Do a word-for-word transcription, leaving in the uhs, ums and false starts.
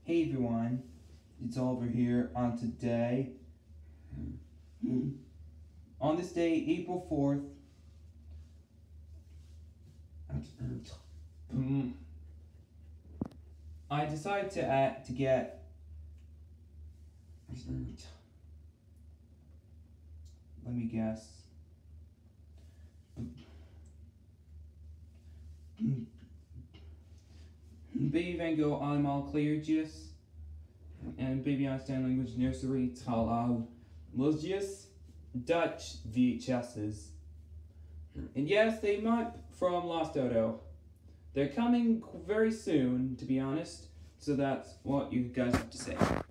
Hey everyone, it's Oliver here on today. On this day, April fourth, I decided to add, to get let me guess. Baby Van Gogh I'm all clear juice and Baby Einstein language nursery tal was just Dutch V H Ses. And yes, they might from LastDodo. They're coming very soon, to be honest, so that's what you guys have to say.